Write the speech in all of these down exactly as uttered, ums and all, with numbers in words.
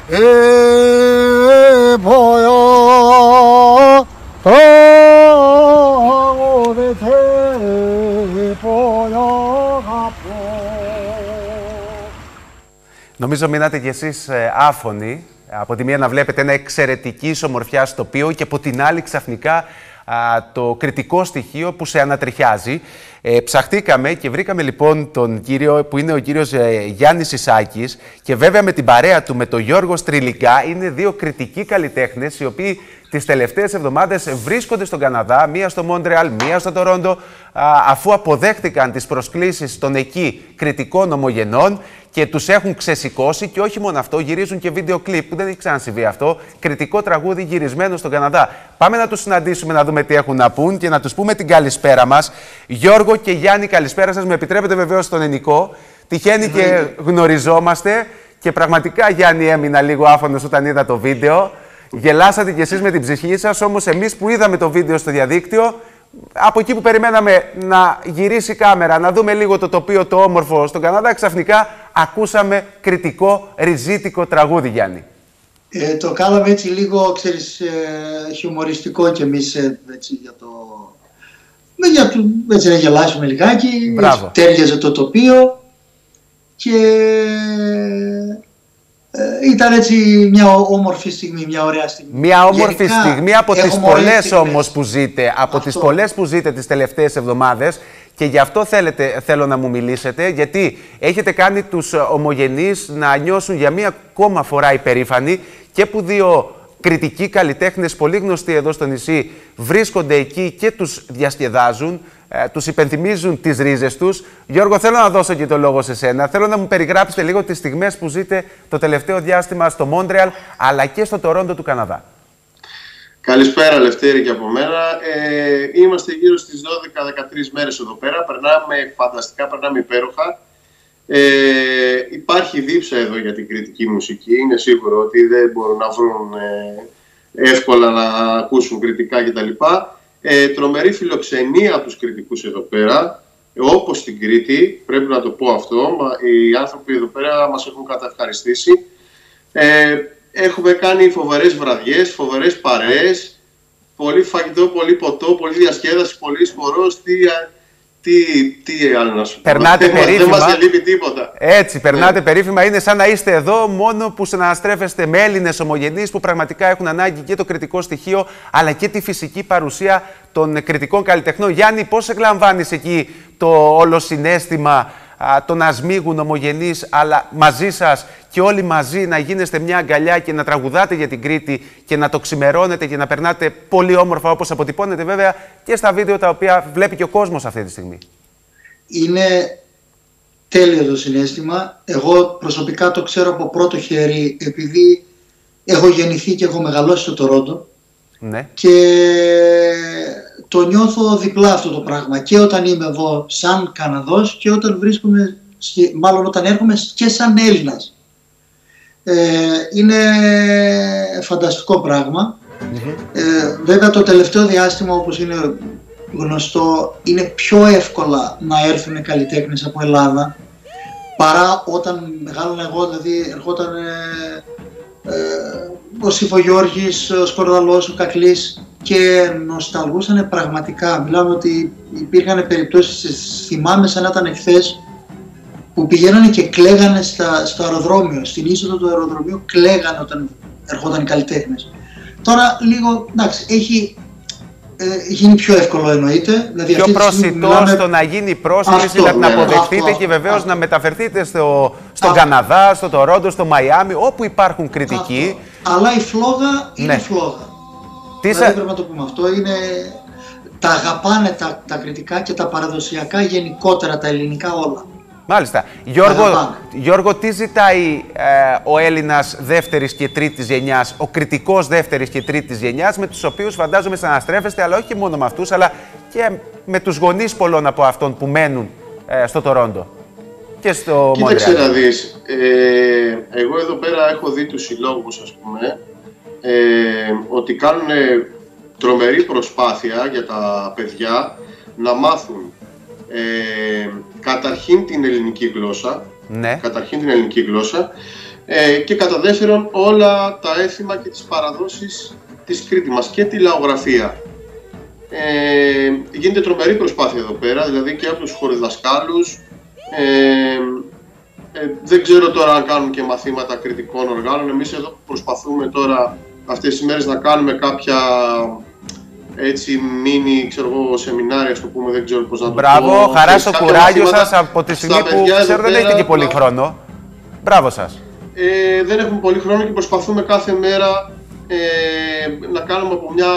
Νομίζω μείνατε κι εσείς άφωνοι. Από τη μία να βλέπετε ένα εξαιρετικής ομορφιάς τοπίο και από την άλλη ξαφνικά α, το κριτικό στοιχείο που σε ανατριχιάζει. Ε, ψαχτήκαμε και βρήκαμε λοιπόν τον κύριο που είναι ο κύριος ε, Γιάννης Ισάκης και βέβαια με την παρέα του με τον Γιώργο Στριλικά είναι δύο κριτικοί καλλιτέχνες οι οποίοι τις τελευταίες εβδομάδες βρίσκονται στον Καναδά, μία στο Μόντρεαλ, μία στο Τορόντο, α, αφού αποδέχτηκαν τις προσκλήσεις των εκεί κριτικών ομογενών και τους έχουν ξεσηκώσει και όχι μόνο αυτό, γυρίζουν και βίντεο κλιπ που δεν έχει ξανασυμβεί αυτό, κριτικό τραγούδι γυρισμένο στον Καναδά. Πάμε να τους συναντήσουμε να δούμε τι έχουν να πούν και να τους πούμε την καλησπέρα μας. Γιώργο και Γιάννη, καλησπέρα σας. Με επιτρέπετε βεβαίως στον Ενικό. Τυχαίνει και γνωριζόμαστε και πραγματικά Γιάννη έμεινα λίγο άφωνος όταν είδα το βίντεο. Γελάσατε κι εσείς με την ψυχή σας, όμως εμείς που είδαμε το βίντεο στο διαδίκτυο, από εκεί που περιμέναμε να γυρίσει η κάμερα, να δούμε λίγο το τοπίο το όμορφο στον Καναδά, ξαφνικά ακούσαμε κριτικό, ριζίτικο τραγούδι, Γιάννη. Ε, το κάναμε έτσι λίγο, ξέρεις, ε, χιουμοριστικό κι εμείς ε, έτσι για το... Για, έτσι να γελάσουμε λιγάκι, έτσι, τέριαζε το τοπίο και... Ε, ήταν έτσι μια όμορφη στιγμή, μια ωραία στιγμή. Μια όμορφη Γενικά, στιγμή από τις πολλές όμως που ζείτε, από Αυτό. τις πολλές που ζείτε τις τελευταίες εβδομάδες και γι' αυτό θέλετε, θέλω να μου μιλήσετε, γιατί έχετε κάνει τους ομογενείς να νιώσουν για μία ακόμα φορά υπερήφανοι και που δύο κριτικοί καλλιτέχνες πολύ γνωστοί εδώ στο νησί βρίσκονται εκεί και τους διασκεδάζουν, ε, τους υπενθυμίζουν τις ρίζες τους. Γιώργο, θέλω να δώσω και το λόγο σε σένα. Θέλω να μου περιγράψετε λίγο τις στιγμές που ζείτε το τελευταίο διάστημα στο Μόντρεαλ αλλά και στο Τορόντο του Καναδά. Καλησπέρα Λευτέρη και από μένα. Ε, είμαστε γύρω στις δώδεκα με δεκατρείς μέρες εδώ πέρα. Περνάμε φανταστικά, περνάμε υπέροχα. Ε, υπάρχει δίψα εδώ για την κριτική μουσική. Είναι σίγουρο ότι δεν μπορούν να βρουν ε, εύκολα να ακούσουν κριτικά κτλ. Ε, τρομερή φιλοξενία από τους κριτικούς εδώ πέρα, όπως στην Κρήτη, πρέπει να το πω αυτό. Οι άνθρωποι εδώ πέρα μας έχουν καταευχαριστήσει. Ε, έχουμε κάνει φοβερές βραδιές, φοβερές παρέες, πολύ φαγητό, πολύ ποτό, πολύ διασκέδαση, πολύ χορός. Τι, τι, τι άλλο να σου πω. Περνάτε περίφημα. Δεν μας λείπει τίποτα. Έτσι, περνάτε yeah. περίφημα. Είναι σαν να είστε εδώ μόνο που συναναστρέφεστε με Έλληνες ομογενείς που πραγματικά έχουν ανάγκη και το κριτικό στοιχείο αλλά και τη φυσική παρουσία των κριτικών καλλιτεχνών. Γιάννη, πώς εκλαμβάνεις εκεί το όλο συναίσθημα, το να σμίγουν ομογενείς, αλλά μαζί σας και όλοι μαζί να γίνεστε μια αγκαλιά και να τραγουδάτε για την Κρήτη και να το ξημερώνετε και να περνάτε πολύ όμορφα όπως αποτυπώνετε βέβαια και στα βίντεο τα οποία βλέπει και ο κόσμος αυτή τη στιγμή. Είναι τέλειο το συναίσθημα. Εγώ προσωπικά το ξέρω από πρώτο χέρι επειδή έχω γεννηθεί και έχω μεγαλώσει στο Τορόντο. Ναι. Και το νιώθω διπλά αυτό το πράγμα και όταν είμαι εδώ σαν Καναδός και όταν βρίσκομαι, μάλλον όταν έρχομαι και σαν Έλληνας. Ε, είναι φανταστικό πράγμα. Mm-hmm. ε, βέβαια το τελευταίο διάστημα, όπως είναι γνωστό, είναι πιο εύκολα να έρθουν καλλιτέχνες από Ελλάδα παρά όταν μεγάλωνα εγώ, δηλαδή ερχόταν ε, ε, ο Σιφογιώργης, ο Σκορδαλός, ο Κακλής και νοσταλγούσαν πραγματικά. Μιλάμε ότι υπήρχαν περιπτώσεις, θυμάμαι σαν να ήταν εχθές, που πηγαίνανε και κλαίγανε στα, στο αεροδρόμιο, στην είσοδο του αεροδρομίου κλαίγανε όταν ερχόταν οι καλλιτέχνες. Τώρα λίγο, εντάξει, έχει ε, γίνει πιο εύκολο εννοείται. Δηλαδή, πιο προσιτό μιλάμε... στο να γίνει πρόσκληση, αυτό, δηλαδή, ναι, να αποδεχτείτε αυτό, και βεβαίως αυτό. να μεταφερθείτε στο, στον αυτό. Καναδά, στο Τορόντο, στο Μαϊάμι, όπου υπάρχουν κριτικοί. Αυτό. Αλλά η φλόγα είναι ναι. φλόγα. Τι δηλαδή, σα... πρέπει να το πούμε αυτό. Είναι... Τα αγαπάνε τα, τα κριτικά και τα παραδοσιακά γενικότερα, τα ελληνικά όλα. Μάλιστα. Γιώργο, Γιώργο, τι ζητάει ε, ο Έλληνας δεύτερης και τρίτης γενιάς, ο κριτικός δεύτερης και τρίτης γενιάς, με τους οποίους φαντάζομαι συναναστρέφεστε, αλλά όχι μόνο με αυτούς, αλλά και με τους γονείς πολλών από αυτών που μένουν ε, στο Τορόντο και στο Μόντρεαλ. Κοίταξε να δεις, ε, εγώ εδώ πέρα έχω δει τους συλλόγους, ας πούμε, ε, ότι κάνουν τρομερή προσπάθεια για τα παιδιά να μάθουν Ε, καταρχήν την ελληνική γλώσσα, ναι. καταρχήν την ελληνική γλώσσα, ε, Ε, και κατά δεύτερον, όλα τα έθιμα και τις παραδόσεις της Κρήτη μας και τη λαογραφία. Ε, γίνεται τρομερή προσπάθεια εδώ πέρα, δηλαδή και από τους χοροδασκάλους. Ε, ε, δεν ξέρω τώρα αν κάνουν και μαθήματα κριτικών οργάνων. Εμείς εδώ προσπαθούμε τώρα αυτές τις μέρες να κάνουμε κάποια έτσι μίνι, ξέρω εγώ, σεμινάρια, στο πούμε, δεν ξέρω πώς να το Μπράβο, πω. Μπράβο, χαρά στο κουράγιο σας από τη στιγμή που ξέρω δεν έχετε και πολύ χρόνο. Μπράβο σας. Ε, δεν έχουμε πολύ χρόνο και προσπαθούμε κάθε μέρα ε, να κάνουμε από μια...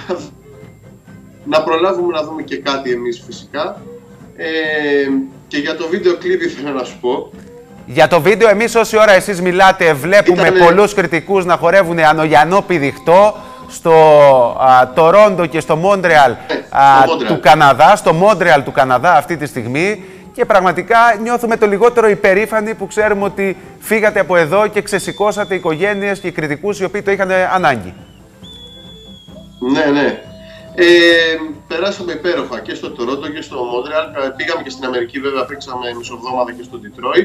να προλάβουμε να δούμε και κάτι εμείς φυσικά. Ε, και για το βίντεο κλιπ ήθελα να σου πω. Για το βίντεο, εμείς όση ώρα εσείς μιλάτε, βλέπουμε Ήτανε... πολλούς κριτικούς να χορεύουν ανογιανό πηδιχτό στο Τορόντο και στο Μόντρεαλ ε, του Καναδά, στο Μόντρεαλ του Καναδά αυτή τη στιγμή. Και πραγματικά νιώθουμε το λιγότερο υπερήφανοι που ξέρουμε ότι φύγατε από εδώ και ξεσηκώσατε οικογένειες και κριτικούς οι οποίοι το είχαν ανάγκη. Ναι, ναι. Ε, περάσαμε υπέροχα και στο Τορόντο και στο Μόντρεαλ. Πήγαμε και στην Αμερική, βέβαια, παίξαμε μισοβδόμαδα και στο Ντιτρόιτ.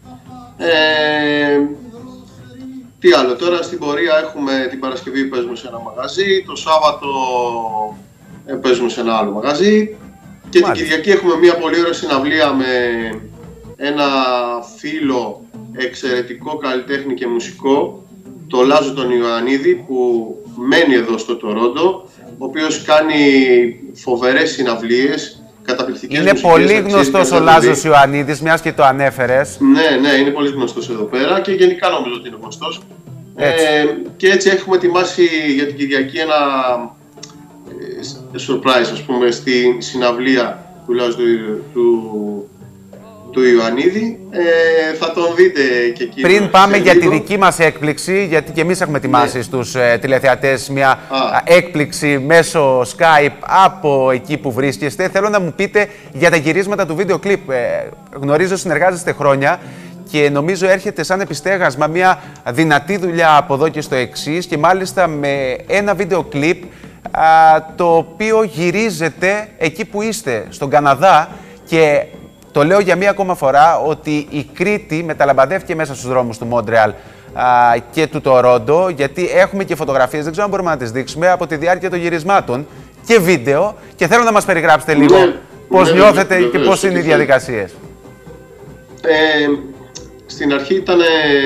Ε, τι άλλο, τώρα στην πορεία έχουμε την Παρασκευή παίζουμε σε ένα μαγαζί, το Σάββατο ε, παίζουμε σε ένα άλλο μαγαζί. Και Μάλιστα. την Κυριακή έχουμε μια πολύ ωραία συναυλία με ένα φίλο εξαιρετικό καλλιτέχνη και μουσικό, το Λάζο τον Ιωαννίδη, που μένει εδώ στο Τορόντο, ο οποίος κάνει φοβερές συναυλίες, καταπληκτικές είναι μουσικές. Είναι πολύ γνωστός ο Λάζος Ιωαννίδης, μιας και το ανέφερες. Ναι, ναι, είναι πολύ γνωστός εδώ πέρα και γενικά νομίζω ότι είναι γνωστός. Ε, και έτσι έχουμε ετοιμάσει για την Κυριακή ένα surprise, ας πούμε, στη συναυλία του Λάζου του, του, του Ιωαννίδη. Ε, θα τον δείτε και εκεί. Πριν πάμε για τη δική μας έκπληξη, γιατί και εμείς έχουμε ετοιμάσει ναι. στους ε, τηλεθεατές μια Α. έκπληξη μέσω Skype από εκεί που βρίσκεστε, θέλω να μου πείτε για τα γυρίσματα του βίντεο κλιπ. Ε, γνωρίζω συνεργάζεστε χρόνια και νομίζω έρχεται σαν επιστέγασμα μια δυνατή δουλειά από εδώ και στο εξής, και μάλιστα με ένα βίντεο κλιπ το οποίο γυρίζεται εκεί που είστε, στον Καναδά, και το λέω για μία ακόμα φορά ότι η Κρήτη μεταλαμπαδεύτηκε μέσα στους δρόμους του Μόντρεαλ και του Τορόντο, γιατί έχουμε και φωτογραφίες, δεν ξέρω αν μπορούμε να τις δείξουμε, από τη διάρκεια των γυρισμάτων και βίντεο, και θέλω να μας περιγράψετε λίγο ναι, πώς ναι, νιώθετε ναι, και πώς είναι οι διαδικασίες. Ε, στην αρχή ήταν,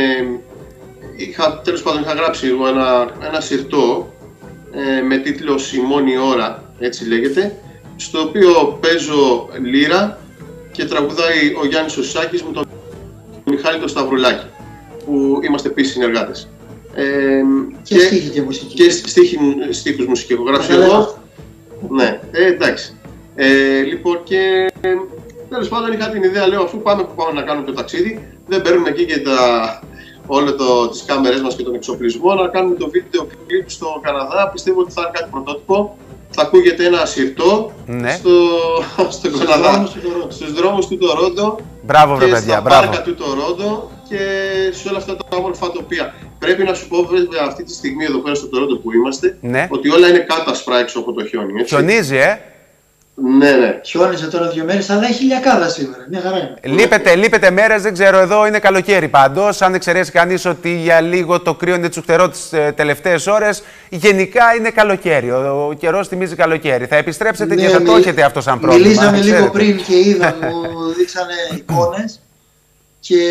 είχα, τέλος πάντων είχα γράψει εγώ ένα, ένα συρτό Ε, με τίτλο «Σιμώνει η ώρα», έτσι λέγεται, στο οποίο παίζω λύρα και τραγουδάει ο Γιάννης ο Σάκης με τον Μιχάλη το Σταυρουλάκη, που είμαστε επίσης συνεργάτες. Ε, και στίχη και μουσική. Και στίχη, στίχους μουσική έχω γράψει εγώ. Ναι, ε, εντάξει. Ε, λοιπόν, και τέλος πάντων είχα την ιδέα, λέω, αφού πάμε που πάμε να κάνουμε το ταξίδι, δεν παίρνουμε εκεί και τα... όλο το, τις κάμερες μας και τον εξοπλισμό, να κάνουμε το βίντεο κλιπ στο Καναδά. Πιστεύω ότι θα είναι κάτι πρωτότυπο. Θα ακούγεται ένα συρτό ναι. στο, στο Καναδά, στους δρόμους του Τορόντο. Μπράβο, βρε παιδιά, στα μπράβο. πάρκα του Τορόντο και σε όλα αυτά τα όμορφα τοπία. Πρέπει να σου πω, βέβαια, αυτή τη στιγμή εδώ πέρα στο Τορόντο που είμαστε, ναι. ότι όλα είναι κάτασπρα έξω από το χιόνι. Έτσι. Χιονίζει, ε! Ναι, ναι. Χιόνιζε τώρα δύο μέρες, αλλά έχει λιακάδα σήμερα. Μια χαρά είναι. Λείπετε, λείπετε μέρες, δεν ξέρω, εδώ είναι καλοκαίρι πάντως. Αν εξαιρέσει κανείς ότι για λίγο το κρύο είναι τσουχτερό τις ε, τελευταίες ώρες, γενικά είναι καλοκαίρι. Ο, ο καιρός θυμίζει καλοκαίρι. Θα επιστρέψετε ναι, και θα μι... το έχετε αυτό σαν πρόβλημα. Μιλήσαμε λίγο πριν και είδα, μου δείξανε εικόνες και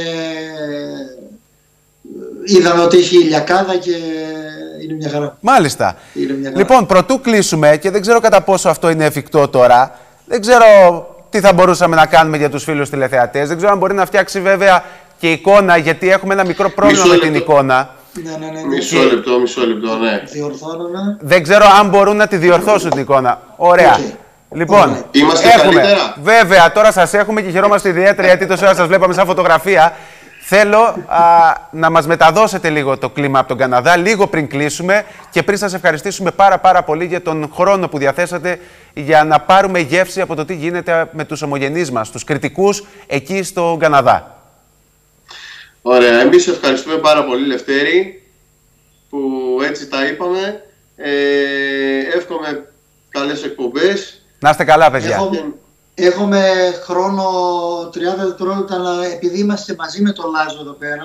είδαμε ότι έχει ηλιακάδα και είναι μια χαρά. Μάλιστα. Είναι μια χαρά. Λοιπόν, πρωτού κλείσουμε, και δεν ξέρω κατά πόσο αυτό είναι εφικτό τώρα, δεν ξέρω τι θα μπορούσαμε να κάνουμε για τους φίλους τηλεθεατές, δεν ξέρω αν μπορεί να φτιάξει βέβαια και εικόνα, γιατί έχουμε ένα μικρό πρόβλημα μισό με την εικόνα. Ναι, ναι, ναι, ναι. Μισό και... λεπτό, μισό λεπτό, ναι. Διορθώνουμε. Δεν ξέρω αν μπορούν να τη διορθώσουν την εικόνα. Ωραία. Okay. Λοιπόν, okay. Είμαστε έχουμε, καλύτερα. Βέβαια, τώρα σας έχουμε και χαιρόμαστε ιδιαίτερα γιατί τόση ώρα σας βλέπαμε σαν φωτογραφία. Θέλω α, να μας μεταδώσετε λίγο το κλίμα από τον Καναδά, λίγο πριν κλείσουμε και πριν σας ευχαριστήσουμε πάρα πάρα πολύ για τον χρόνο που διαθέσατε για να πάρουμε γεύση από το τι γίνεται με τους ομογενείς μας, τους κριτικούς εκεί στον Καναδά. Ωραία, εμείς ευχαριστούμε πάρα πολύ, Λευτέρη, που έτσι τα είπαμε. Ε, εύχομαι καλές εκπομπές. Να είστε καλά, παιδιά. Έχουμε, έχουμε χρόνο τριάντα δευτερόλεπτα, αλλά επειδή είμαστε μαζί με τον Λάζο εδώ πέρα,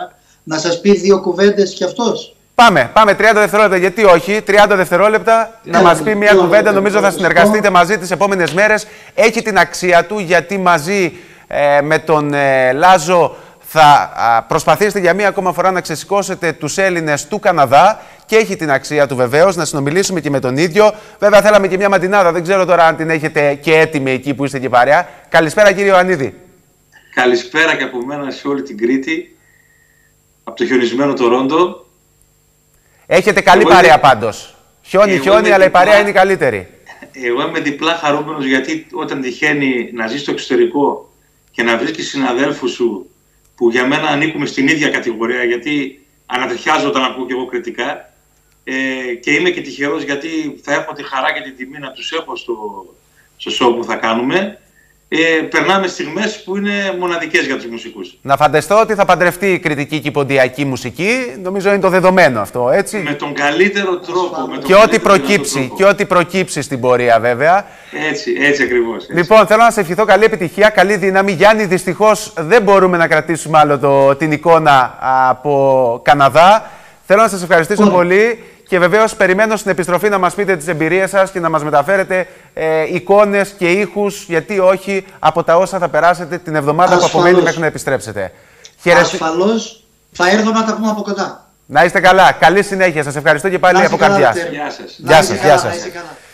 να σας πει δύο κουβέντες κι αυτός. Πάμε, πάμε τριάντα δευτερόλεπτα, γιατί όχι, τριάντα δευτερόλεπτα να μας πει μια κουβέντα, νομίζω θα συνεργαστείτε μαζί τις επόμενες μέρες. Έχει την αξία του, γιατί μαζί ε, με τον ε, Λάζο θα α, προσπαθήσετε για μία ακόμα φορά να ξεσηκώσετε τους Έλληνες του Καναδά και έχει την αξία του βεβαίως να συνομιλήσουμε και με τον ίδιο. Βέβαια θέλαμε και μια μαντινάδα, δεν ξέρω τώρα αν την έχετε και έτοιμη εκεί που είστε και παρέα. Καλησπέρα κύριε Ιωαννίδη. Καλησπέρα και από μένα σε όλη την Κρήτη, από το χιονισμένο Τορόντο. Έχετε καλή εγώ παρέα είμαι... πάντως. Χιόνι, χιόνι, αλλά διπλά... η παρέα είναι η καλύτερη. Εγώ είμαι διπλά χαρούμενος, γιατί όταν τυχαίνει να ζεις στο εξωτερικό και να βρίσκεις συναδέλφους σου που για μένα ανήκουμε στην ίδια κατηγορία, γιατί ανατριχιάζω όταν ακούω και εγώ κριτικά, ε, και είμαι και τυχερός γιατί θα έχω τη χαρά και την τιμή να τους έχω στο, στο show που θα κάνουμε. Ε, περνάμε στιγμές που είναι μοναδικές για τους μουσικούς. Να φανταστώ ότι θα παντρευτεί η κριτική και η ποντιακή μουσική. Νομίζω είναι το δεδομένο αυτό, έτσι. Με τον καλύτερο τρόπο. Με τον και, ό,τι προκύψει, και ό,τι προκύψει στην πορεία, βέβαια. Έτσι, έτσι ακριβώς. Έτσι. Λοιπόν, θέλω να σε ευχηθώ καλή επιτυχία, καλή δύναμη. Γιάννη, δυστυχώς δεν μπορούμε να κρατήσουμε άλλο το, την εικόνα από Καναδά. Θέλω να σας ευχαριστήσω oh. πολύ. Και βεβαίως περιμένω στην επιστροφή να μας πείτε τις εμπειρίες σας και να μας μεταφέρετε ε, εικόνες και ήχους, γιατί όχι, από τα όσα θα περάσετε την εβδομάδα Ασφαλώς. που απομένει μέχρι να επιστρέψετε. Ασφαλώς θα έρθω να τα πούμε από κοντά. Να είστε καλά. Καλή συνέχεια. Σας ευχαριστώ και πάλι από καρδιά. Γεια σας. Γεια σας. Γεια σας.